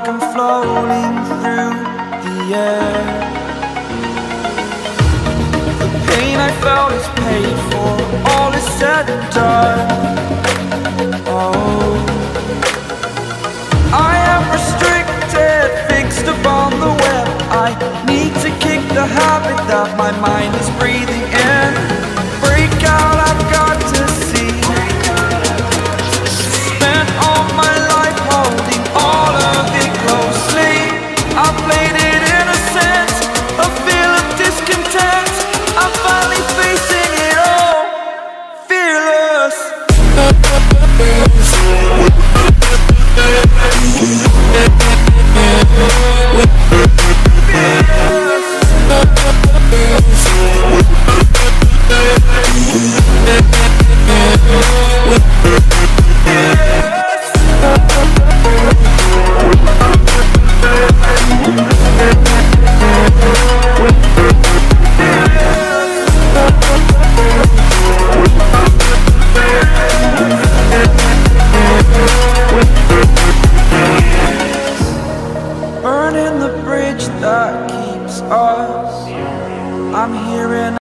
like I'm floating through the air. The pain I felt is paid for, all is said and done. Oh, I am restricted, fixed upon the web. I need to kick the habit that my mind